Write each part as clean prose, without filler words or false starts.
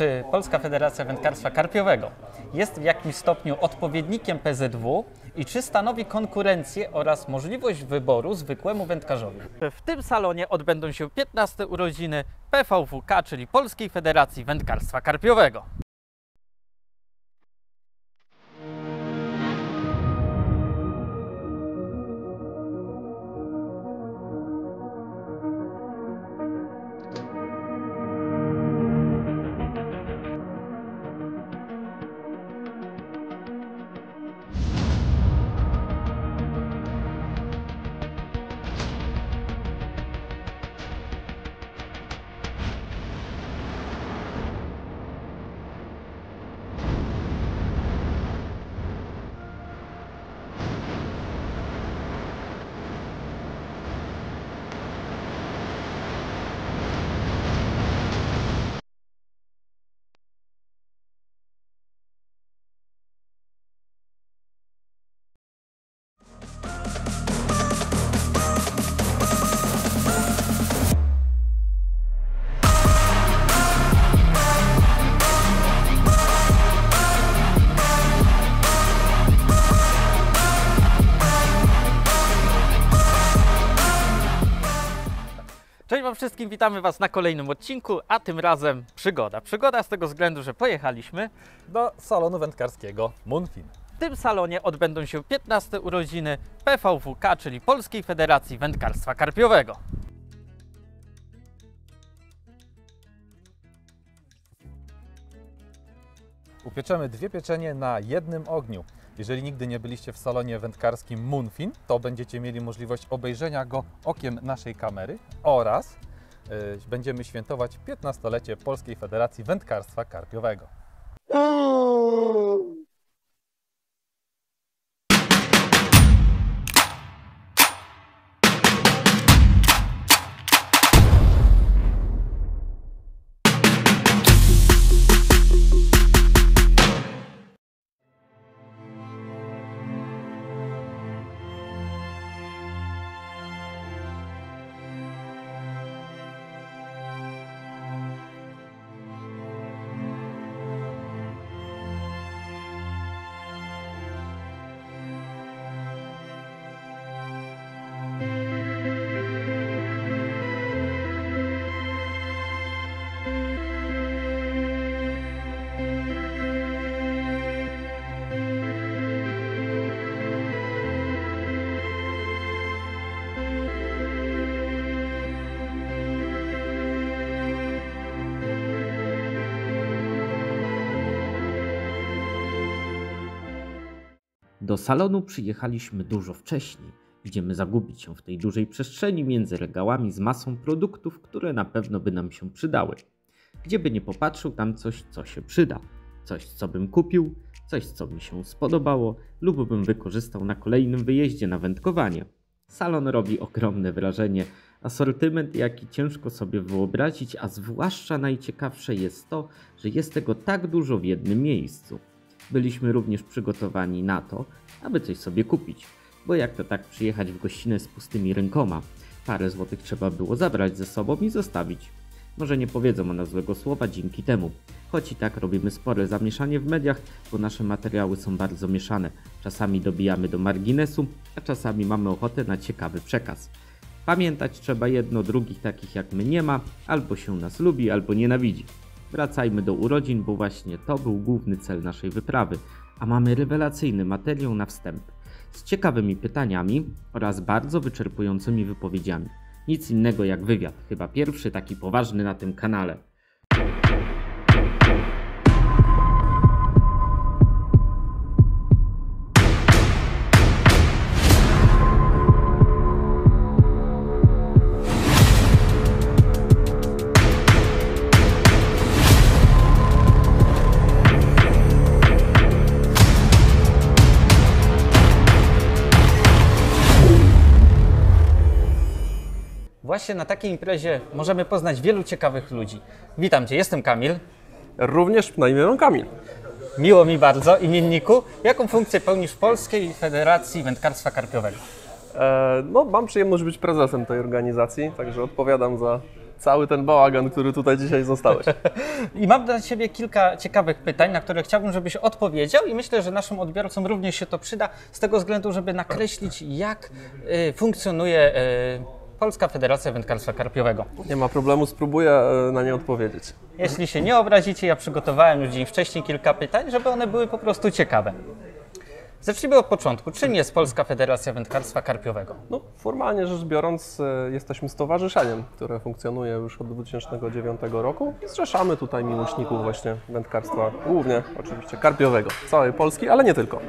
czy Polska Federacja Wędkarstwa Karpiowego jest w jakimś stopniu odpowiednikiem PZW i czy stanowi konkurencję oraz możliwość wyboru zwykłemu wędkarzowi? W tym salonie odbędą się 15 urodziny PVWK, czyli Polskiej Federacji Wędkarstwa Karpiowego. Cześć Wam wszystkim, witamy Was na kolejnym odcinku, a tym razem przygoda. Przygoda z tego względu, że pojechaliśmy do salonu wędkarskiego Moonfin. W tym salonie odbędą się 15 urodziny PVWK, czyli Polskiej Federacji Wędkarstwa Karpiowego. Upieczemy dwie pieczenie na jednym ogniu. Jeżeli nigdy nie byliście w salonie wędkarskim Moonfin, to będziecie mieli możliwość obejrzenia go okiem naszej kamery oraz będziemy świętować 15-lecie Polskiej Federacji Wędkarstwa Karpiowego. Do salonu przyjechaliśmy dużo wcześniej. Idziemy zagubić się w tej dużej przestrzeni między regałami z masą produktów, które na pewno by nam się przydały. Gdzie by nie popatrzył, tam coś, co się przyda. Coś, co bym kupił, coś, co mi się spodobało lub bym wykorzystał na kolejnym wyjeździe na wędkowanie. Salon robi ogromne wrażenie. Asortyment, jaki ciężko sobie wyobrazić, a zwłaszcza najciekawsze jest to, że jest tego tak dużo w jednym miejscu. Byliśmy również przygotowani na to, aby coś sobie kupić, bo jak to tak przyjechać w gościnę z pustymi rękoma? Parę złotych trzeba było zabrać ze sobą i zostawić. Może nie powiedzą o nas złego słowa dzięki temu, choć i tak robimy spore zamieszanie w mediach, bo nasze materiały są bardzo mieszane. Czasami dobijamy do marginesu, a czasami mamy ochotę na ciekawy przekaz. Pamiętać trzeba jedno, drugich takich jak my nie ma, albo się nas lubi, albo nienawidzi. Wracajmy do urodzin, bo właśnie to był główny cel naszej wyprawy, a mamy rewelacyjny materiał na wstęp z ciekawymi pytaniami oraz bardzo wyczerpującymi wypowiedziami. Nic innego jak wywiad, chyba pierwszy taki poważny na tym kanale. Właśnie na takiej imprezie możemy poznać wielu ciekawych ludzi. Witam Cię, jestem Kamil. Również na imię mam Kamil. Miło mi bardzo, imienniku. Jaką funkcję pełnisz w Polskiej Federacji Wędkarstwa Karpiowego? No, mam przyjemność być prezesem tej organizacji, także odpowiadam za cały ten bałagan, który tutaj dzisiaj zostałeś. I mam dla Ciebie kilka ciekawych pytań, na które chciałbym, żebyś odpowiedział i myślę, że naszym odbiorcom również się to przyda z tego względu, żeby nakreślić, jak funkcjonuje Polska Federacja Wędkarstwa Karpiowego. Nie ma problemu, spróbuję na nie odpowiedzieć. Jeśli się nie obrazicie, ja przygotowałem już dzień wcześniej kilka pytań, żeby one były po prostu ciekawe. Zacznijmy od początku. Czym jest Polska Federacja Wędkarstwa Karpiowego? No, formalnie rzecz biorąc, jesteśmy stowarzyszeniem, które funkcjonuje już od 2009 roku. Zrzeszamy tutaj miłośników właśnie wędkarstwa, głównie oczywiście karpiowego, całej Polski, ale nie tylko.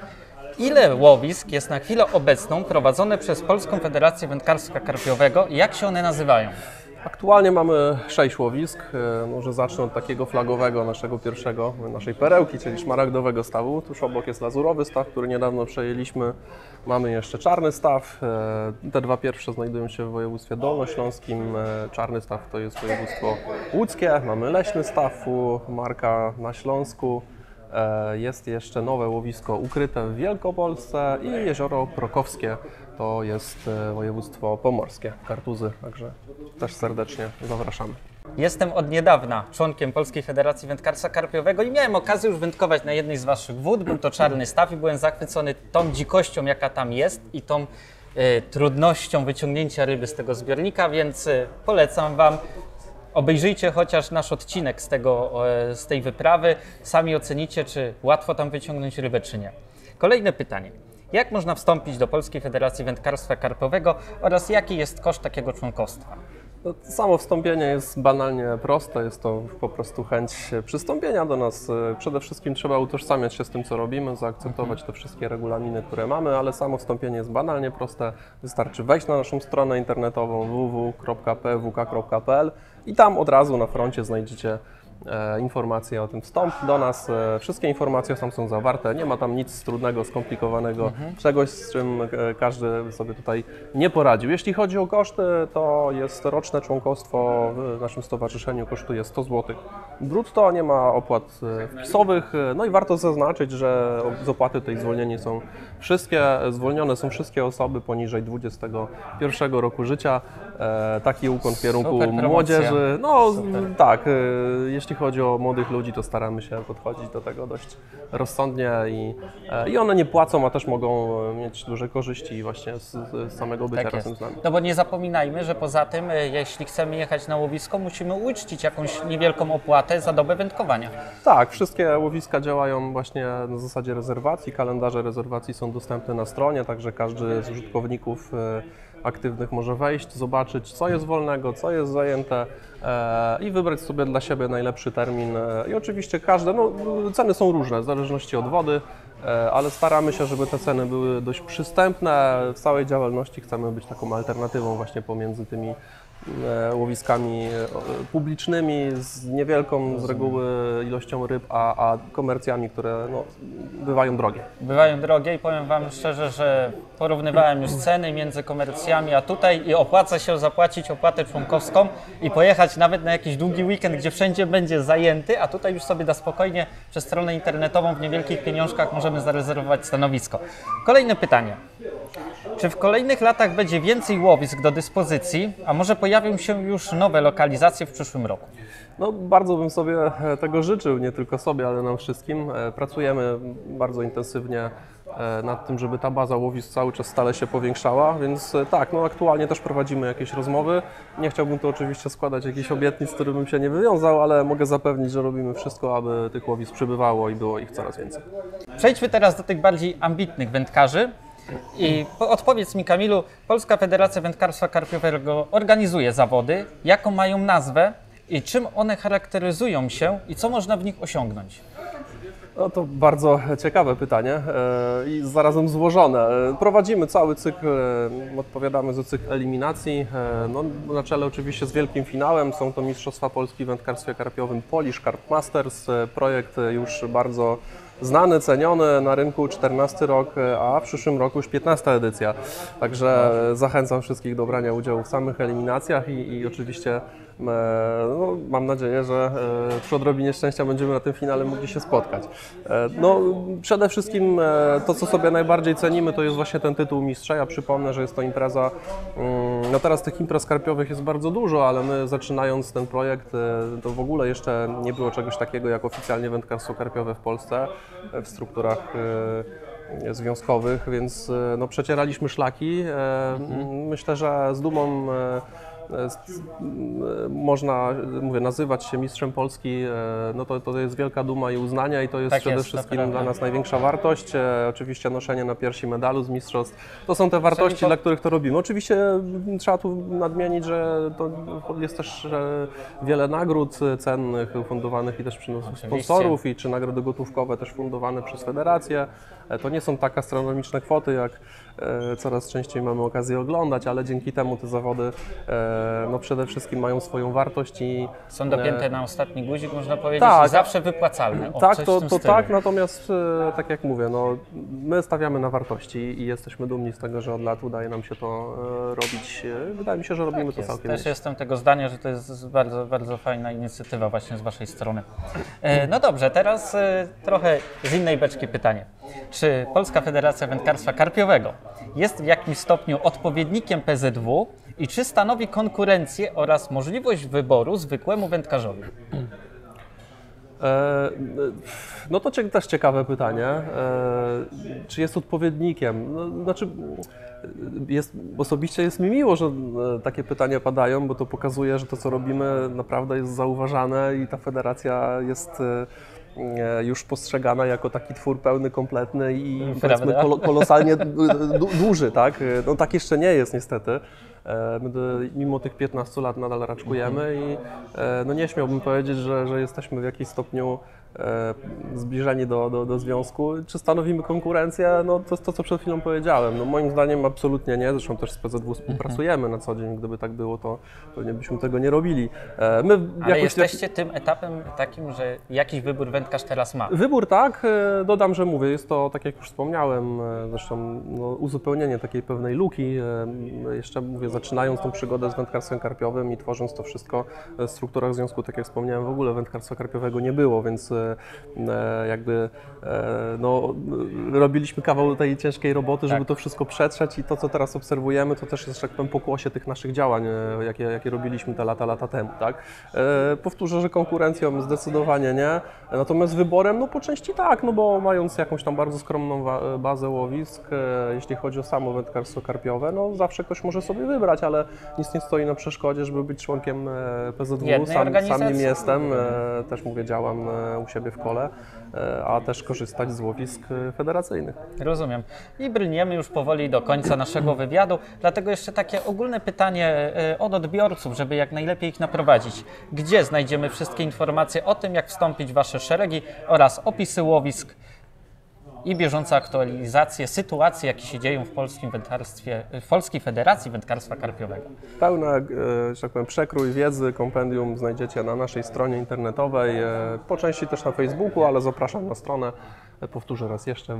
Ile łowisk jest na chwilę obecną prowadzone przez Polską Federację Wędkarstwa Karpiowego i jak się one nazywają? Aktualnie mamy 6 łowisk. Może zacznę od takiego flagowego naszej perełki, czyli szmaragdowego stawu. Tuż obok jest lazurowy staw, który niedawno przejęliśmy. Mamy jeszcze czarny staw. Te dwa pierwsze znajdują się w województwie dolnośląskim. Czarny staw to jest województwo łódzkie. Mamy leśny staw, marka na Śląsku. Jest jeszcze nowe łowisko ukryte w Wielkopolsce i jezioro Prokowskie, to jest województwo pomorskie, Kartuzy, także też serdecznie zapraszamy. Jestem od niedawna członkiem Polskiej Federacji Wędkarstwa Karpiowego i miałem okazję już wędkować na jednej z Waszych wód. Był to czarny staw i byłem zachwycony tą dzikością, jaka tam jest i tą trudnością wyciągnięcia ryby z tego zbiornika, więc polecam Wam. Obejrzyjcie chociaż nasz odcinek z tej wyprawy. Sami ocenicie, czy łatwo tam wyciągnąć rybę, czy nie. Kolejne pytanie. Jak można wstąpić do Polskiej Federacji Wędkarstwa Karpiowego oraz jaki jest koszt takiego członkostwa? No, samo wstąpienie jest banalnie proste, jest to po prostu chęć przystąpienia do nas. Przede wszystkim trzeba utożsamiać się z tym, co robimy, zaakceptować te wszystkie regulaminy, które mamy, ale samo wstąpienie jest banalnie proste. Wystarczy wejść na naszą stronę internetową www.pwk.pl i tam od razu na froncie znajdziecie informacje o tym wstąp do nas. Wszystkie informacje tam są zawarte, nie ma tam nic trudnego, skomplikowanego, czegoś, z czym każdy sobie tutaj nie poradził. Jeśli chodzi o koszty, to jest roczne członkostwo w naszym stowarzyszeniu, kosztuje 100 zł brutto, nie ma opłat wpisowych, no i warto zaznaczyć, że z opłaty tej zwolnione są wszystkie osoby poniżej 21 roku życia. Taki ukłon w kierunku młodzieży. No tak, jeśli chodzi o młodych ludzi, to staramy się podchodzić do tego dość rozsądnie i one nie płacą, a też mogą mieć duże korzyści właśnie z samego bycia razem z nami. No bo nie zapominajmy, że poza tym, jeśli chcemy jechać na łowisko, musimy uczcić jakąś niewielką opłatę za dobę wędkowania. Tak, wszystkie łowiska działają właśnie na zasadzie rezerwacji. Kalendarze rezerwacji są dostępne na stronie, także każdy z użytkowników aktywnych może wejść, zobaczyć, co jest wolnego, co jest zajęte i wybrać sobie dla siebie najlepszy termin. I oczywiście ceny są różne w zależności od wody, ale staramy się, żeby te ceny były dość przystępne. W całej działalności chcemy być taką alternatywą właśnie pomiędzy tymi łowiskami publicznymi z niewielką z reguły ilością ryb, a komercjami, które bywają drogie. Bywają drogie i powiem Wam szczerze, że porównywałem już ceny między komercjami a tutaj i opłaca się zapłacić opłatę członkowską i pojechać nawet na jakiś długi weekend, gdzie wszędzie będzie zajęty, a tutaj już sobie spokojnie przez stronę internetową w niewielkich pieniążkach możemy zarezerwować stanowisko. Kolejne pytanie. Czy w kolejnych latach będzie więcej łowisk do dyspozycji, a może pojawią się już nowe lokalizacje w przyszłym roku? No, bardzo bym sobie tego życzył, nie tylko sobie, ale nam wszystkim. Pracujemy bardzo intensywnie nad tym, żeby ta baza łowisk cały czas stale się powiększała, więc tak, aktualnie też prowadzimy jakieś rozmowy. Nie chciałbym tu oczywiście składać jakichś obietnic, z którymi bym się nie wywiązał, ale mogę zapewnić, że robimy wszystko, aby tych łowisk przybywało i było ich coraz więcej. Przejdźmy teraz do tych bardziej ambitnych wędkarzy. I odpowiedz mi, Kamilu, Polska Federacja Wędkarstwa Karpiowego organizuje zawody, jaką mają nazwę i czym one charakteryzują się i co można w nich osiągnąć? No to bardzo ciekawe pytanie i zarazem złożone. Prowadzimy cały cykl, odpowiadamy za cykl eliminacji. Na czele oczywiście z wielkim finałem są to Mistrzostwa Polski w wędkarstwie karpiowym Polish Carp Masters. Projekt już bardzo znany, ceniony na rynku, 14 rok, a w przyszłym roku już 15 edycja. Także zachęcam wszystkich do brania udziału w samych eliminacjach i oczywiście No, mam nadzieję, że przy odrobinie szczęścia będziemy na tym finale mogli się spotkać. No, przede wszystkim to, co sobie najbardziej cenimy, to jest właśnie ten tytuł mistrza. Ja przypomnę, że jest to impreza, no teraz tych imprez karpiowych jest bardzo dużo, ale my zaczynając ten projekt, to w ogóle jeszcze nie było czegoś takiego jak oficjalnie wędkarstwo karpiowe w Polsce w strukturach związkowych, więc no, przecieraliśmy szlaki. Myślę, że z dumą można, mówię, nazywać się mistrzem Polski, no to jest wielka duma i uznania i to jest Tak przede jest, wszystkim naprawdę. dla nas największa wartość. Oczywiście noszenie na piersi medalu z mistrzostw, to są te wartości, dla których to robimy. Oczywiście trzeba tu nadmienić, że to jest też wiele nagród cennych, fundowanych i też przynosów sponsorów i czy nagrody gotówkowe też fundowane przez federację. To nie są tak astronomiczne kwoty, jak coraz częściej mamy okazję oglądać, ale dzięki temu te zawody no przede wszystkim mają swoją wartość i Są dopięte na ostatni guzik, można powiedzieć, tak. i zawsze wypłacalne. O, tak, coś w to tym stylu. tak, natomiast tak jak mówię, no, my stawiamy na wartości i jesteśmy dumni z tego, że od lat udaje nam się to robić. Wydaje mi się, że robimy to całkiem Też nieźle. jestem tego zdania, że to jest bardzo, bardzo fajna inicjatywa właśnie z Waszej strony. No dobrze, teraz trochę z innej beczki pytanie. Czy Polska Federacja Wędkarstwa Karpiowego jest w jakimś stopniu odpowiednikiem PZW i czy stanowi konkurencję oraz możliwość wyboru zwykłemu wędkarzowi? No to też ciekawe pytanie. Czy jest odpowiednikiem? No, znaczy, osobiście jest mi miło, że takie pytania padają, bo to pokazuje, że to, co robimy, naprawdę jest zauważane i ta federacja jest już postrzegana jako taki twór pełny, kompletny i powiedzmy kolosalnie duży, tak? No tak jeszcze nie jest niestety. My mimo tych 15 lat nadal raczkujemy i no nie śmiałbym powiedzieć, że jesteśmy w jakimś stopniu zbliżeni do związku. Czy stanowimy konkurencję? No to jest to, co przed chwilą powiedziałem. No moim zdaniem absolutnie nie. Zresztą też z PZW współpracujemy na co dzień. Gdyby tak było, to pewnie byśmy tego nie robili. Ale jesteście tym etapem takim, że jakiś wybór wędkarz teraz ma? Wybór tak, dodam, że mówię, jest to, tak jak już wspomniałem, zresztą no, uzupełnienie takiej pewnej luki. Jeszcze mówię, zaczynając tą przygodę z wędkarstwem karpiowym i tworząc to wszystko w strukturach związku, tak jak wspomniałem, w ogóle wędkarstwa karpiowego nie było, więc jakby no, robiliśmy kawał tej ciężkiej roboty, żeby to wszystko przetrzeć i to, co teraz obserwujemy, to też jest, że tak powiem, pokłosie tych naszych działań, jakie robiliśmy te lata temu, tak? Powtórzę, że konkurencją zdecydowanie nie, natomiast wyborem, no po części tak, no bo mając jakąś tam bardzo skromną bazę łowisk, jeśli chodzi o samo wędkarstwo karpiowe, no zawsze ktoś może sobie wybrać, ale nic nie stoi na przeszkodzie, żeby być członkiem PZW, sam nim jestem, też mówię, działam u siebie w kole, a też korzystać z łowisk federacyjnych. Rozumiem. I brniemy już powoli do końca naszego wywiadu, dlatego jeszcze takie ogólne pytanie od odbiorców, żeby jak najlepiej ich naprowadzić. Gdzie znajdziemy wszystkie informacje o tym, jak wstąpić w Wasze szeregi oraz opisy łowisk i bieżące aktualizacje sytuacji, jakie się dzieją w polskim wędkarstwie, w Polskiej Federacji Wędkarstwa Karpiowego? Pełny, że tak powiem, przekrój wiedzy, kompendium znajdziecie na naszej stronie internetowej, po części też na Facebooku, ale zapraszam na stronę, powtórzę raz jeszcze,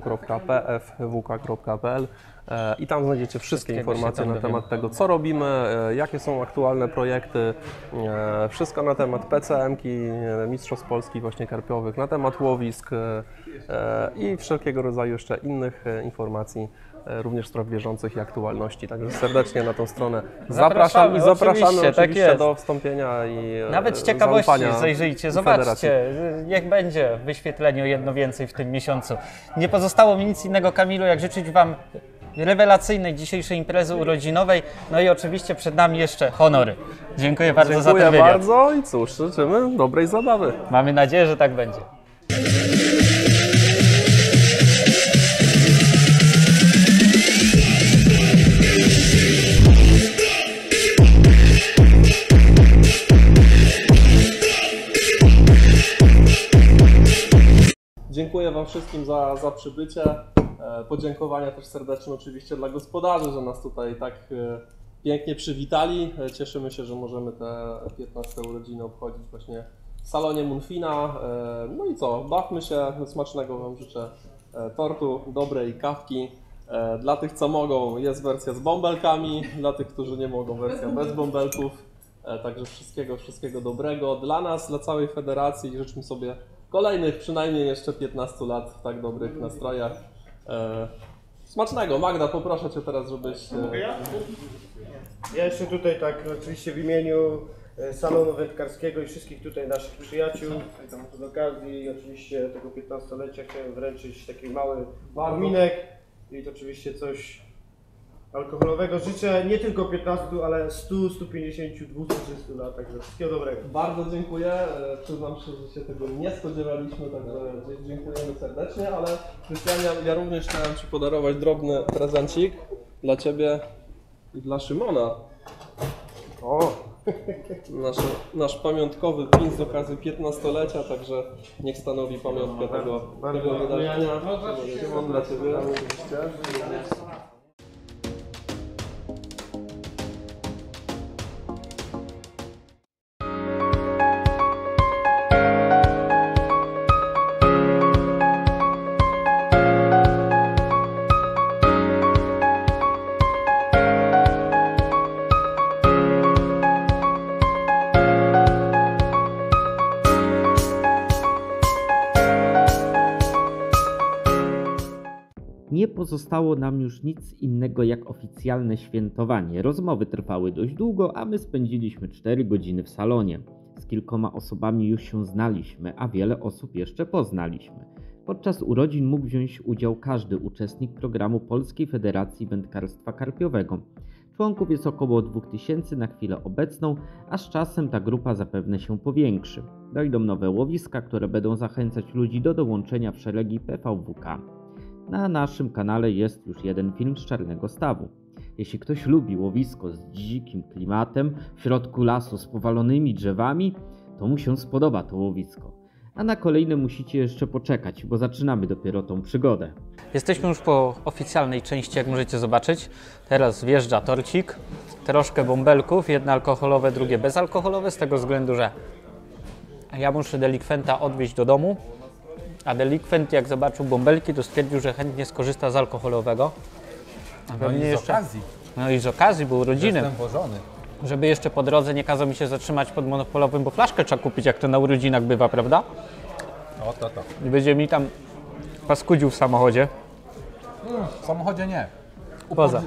www.pfwk.pl i tam znajdziecie wszystkie informacje na temat tego, co robimy, jakie są aktualne projekty, wszystko na temat PCM-ki, Mistrzostw Polski właśnie karpiowych, na temat łowisk i wszelkiego rodzaju jeszcze innych informacji, również spraw bieżących i aktualności. Także serdecznie na tą stronę zapraszam i zapraszamy oczywiście do wstąpienia i nawet z ciekawości zajrzyjcie, zobaczcie, niech będzie wyświetlenie o jedno więcej w tym miesiącu. Nie pozostało mi nic innego, Kamilu, jak życzyć Wam rewelacyjnej dzisiejszej imprezy urodzinowej, no i oczywiście przed nami jeszcze honory. Dziękuję bardzo za ten wywiad. Dziękuję bardzo i cóż, życzymy dobrej zabawy. Mamy nadzieję, że tak będzie. Dziękuję Wam wszystkim za przybycie. Podziękowania też serdeczne oczywiście dla gospodarzy, że nas tutaj tak pięknie przywitali. Cieszymy się, że możemy te 15 urodziny obchodzić właśnie w salonie Munfina. No i co, bawmy się, smacznego Wam życzę tortu, dobrej kawki. Dla tych, co mogą, jest wersja z bąbelkami, dla tych, którzy nie mogą, wersja bez bąbelków. Także wszystkiego dobrego dla nas, dla całej federacji i życzmy sobie kolejnych przynajmniej jeszcze 15 lat w tak dobrych nastrojach. Smacznego. Magda, poproszę Cię teraz, żebyś... Mogę ja? Ja jeszcze tutaj tak oczywiście w imieniu salonu wędkarskiego i wszystkich tutaj naszych przyjaciół z okazji oczywiście tego 15-lecia chciałem wręczyć taki mały upominek i to oczywiście coś alkoholowego. Życzę nie tylko 15, ale 100, 150, 200, 300 lat, także wszystkiego dobrego. Bardzo dziękuję. Przyznam się, że się tego nie spodziewaliśmy, także dziękujemy serdecznie, ale Krystian, ja również chciałem Ci podarować drobny prezencik dla Ciebie i dla Szymona. O! Nasz pamiątkowy pin z okazji 15-lecia, także niech stanowi pamiątkę tego wydarzenia. Szymon, dla Ciebie oczywiście. Nie pozostało nam już nic innego jak oficjalne świętowanie. Rozmowy trwały dość długo, a my spędziliśmy 4 godziny w salonie. Z kilkoma osobami już się znaliśmy, a wiele osób jeszcze poznaliśmy. Podczas urodzin mógł wziąć udział każdy uczestnik programu Polskiej Federacji Wędkarstwa Karpiowego. Członków jest około 2000 na chwilę obecną, a z czasem ta grupa zapewne się powiększy. Dojdą nowe łowiska, które będą zachęcać ludzi do dołączenia w szeregi PVWK. Na naszym kanale jest już jeden film z Czarnego Stawu. Jeśli ktoś lubi łowisko z dzikim klimatem, w środku lasu z powalonymi drzewami, to mu się spodoba to łowisko. A na kolejne musicie jeszcze poczekać, bo zaczynamy dopiero tą przygodę. Jesteśmy już po oficjalnej części, jak możecie zobaczyć. Teraz wjeżdża torcik, troszkę bąbelków, jedne alkoholowe, drugie bezalkoholowe, z tego względu, że ja muszę delikwenta odwieźć do domu, a delikwent jak zobaczył bąbelki, to stwierdził, że chętnie skorzysta z alkoholowego. A No pewnie i z jeszcze... okazji, No i z okazji, był urodziny. jestem wożony. Żeby jeszcze po drodze nie kazał mi się zatrzymać pod monopolowym, bo flaszkę trzeba kupić, jak to na urodzinach bywa, prawda? O, to. I będzie mi tam paskudził w samochodzie. W samochodzie nie. Poza.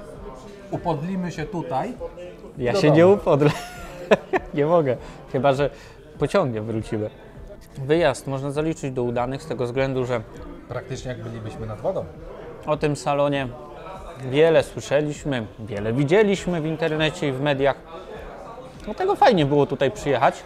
Upodlimy się tutaj. Ja do się domu. nie upodlę. Nie mogę. Chyba że pociągiem wrócimy. Wyjazd można zaliczyć do udanych z tego względu, że Praktycznie jak bylibyśmy nad wodą. o tym salonie wiele słyszeliśmy, wiele widzieliśmy w internecie i w mediach. Dlatego fajnie było tutaj przyjechać.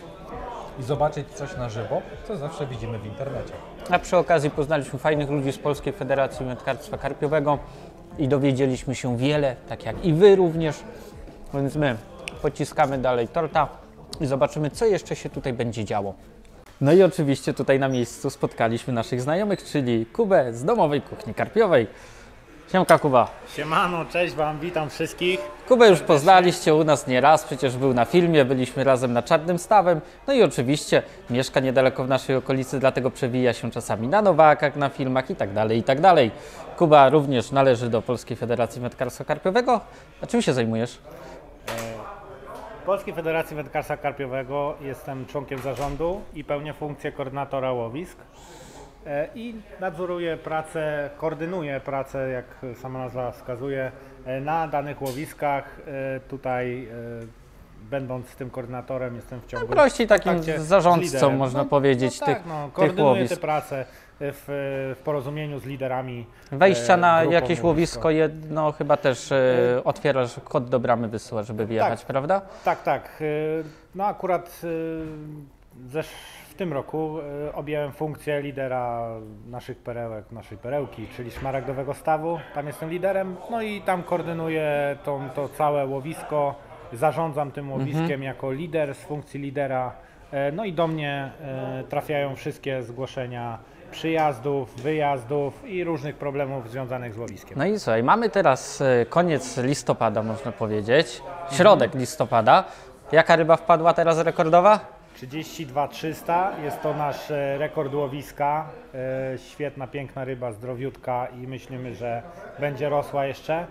I zobaczyć coś na żywo, co zawsze widzimy w internecie. A przy okazji poznaliśmy fajnych ludzi z Polskiej Federacji Wędkarstwa Karpiowego i dowiedzieliśmy się wiele, tak jak i Wy również. Więc my pociskamy dalej torta i zobaczymy, co jeszcze się tutaj będzie działo. No i oczywiście tutaj na miejscu spotkaliśmy naszych znajomych, czyli Kubę z Domowej Kuchni Karpiowej. Siemka, Kuba. Siemano, cześć Wam, witam wszystkich. Kubę już poznaliście u nas nieraz, przecież był na filmie, byliśmy razem nad Czarnym Stawem. No i oczywiście mieszka niedaleko w naszej okolicy, dlatego przewija się czasami na Nowakach, na filmach i tak dalej, i tak dalej. Kuba również należy do Polskiej Federacji Wędkarstwa Karpiowego. A czym się zajmujesz? W Polskiej Federacji Wędkarstwa Karpiowego jestem członkiem zarządu i pełnię funkcję koordynatora łowisk. I nadzoruję pracę, koordynuję pracę, jak sama nazwa wskazuje, na danych łowiskach. Tutaj będąc tym koordynatorem jestem w ciągu... Prościej takim kontakcie z zarządcą, liderem. można powiedzieć, no tych, tak, no, tych koordynuję łowisk. tę pracę w porozumieniu z liderami. Wejścia na grupą jakieś łowisko jedno chyba też otwierasz, kod do bramy wysyłasz, żeby wjechać, Tak. prawda? Tak. No akurat w tym roku objąłem funkcję lidera naszych perełek, naszej perełki, czyli Szmaragdowego Stawu. Tam jestem liderem, no i tam koordynuję to całe łowisko, zarządzam tym łowiskiem jako lider z funkcji lidera. No i do mnie trafiają wszystkie zgłoszenia przyjazdów, wyjazdów i różnych problemów związanych z łowiskiem. No i słuchaj, mamy teraz koniec listopada, można powiedzieć, środek listopada. Jaka ryba wpadła teraz rekordowa? 32 300 jest to nasz rekord łowiska. Świetna, piękna ryba, zdrowiutka i myślimy, że będzie rosła jeszcze.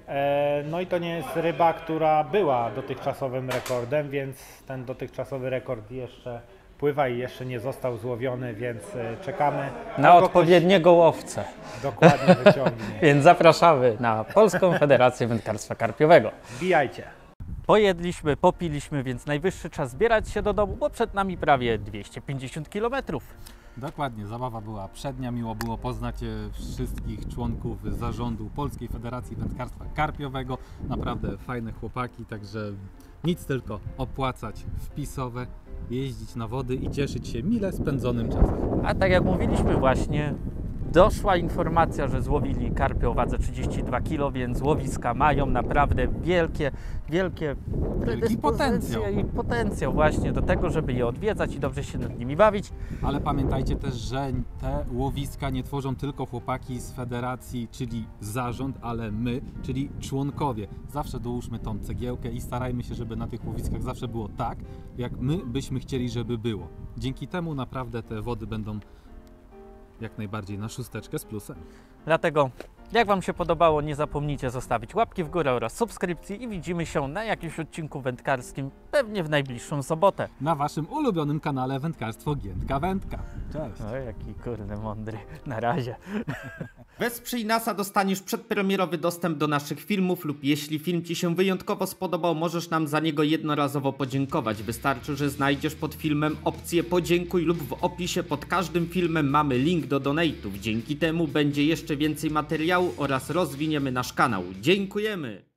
No i to nie jest ryba, która była dotychczasowym rekordem, więc ten dotychczasowy rekord jeszcze pływa i jeszcze nie został złowiony, więc czekamy. Na odpowiedniego łowcę. Dokładnie wyciągnie. Więc zapraszamy na Polską Federację Wędkarstwa Karpiowego. Wbijajcie. Pojedliśmy, popiliśmy, więc najwyższy czas zbierać się do domu, bo przed nami prawie 250 km. Dokładnie, zabawa była przednia, miło było poznać wszystkich członków zarządu Polskiej Federacji Wędkarstwa Karpiowego. Naprawdę fajne chłopaki, także nic tylko opłacać wpisowe, jeździć na wody i cieszyć się mile spędzonym czasem. A tak jak mówiliśmy właśnie, doszła informacja, że złowili karpia o wadze 32 kg, więc łowiska mają naprawdę wielkie predyspozycje i potencjał właśnie do tego, żeby je odwiedzać i dobrze się nad nimi bawić. Ale pamiętajcie też, że te łowiska nie tworzą tylko chłopaki z federacji, czyli zarząd, ale my, czyli członkowie. Zawsze dołóżmy tą cegiełkę i starajmy się, żeby na tych łowiskach zawsze było tak, jak my byśmy chcieli, żeby było. Dzięki temu naprawdę te wody będą jak najbardziej na szósteczkę z plusem. Dlatego, jak Wam się podobało, nie zapomnijcie zostawić łapki w górę oraz subskrypcji i widzimy się na jakimś odcinku wędkarskim, pewnie w najbliższą sobotę. Na Waszym ulubionym kanale Wędkarstwo Giętka Wędka. Cześć! O, jaki kurde mądry. Na razie. Wesprzyj nas, a dostaniesz przedpremierowy dostęp do naszych filmów lub jeśli film Ci się wyjątkowo spodobał, możesz nam za niego jednorazowo podziękować. Wystarczy, że znajdziesz pod filmem opcję podziękuj lub w opisie pod każdym filmem mamy link do donate'ów. Dzięki temu będzie jeszcze więcej materiału oraz rozwiniemy nasz kanał. Dziękujemy!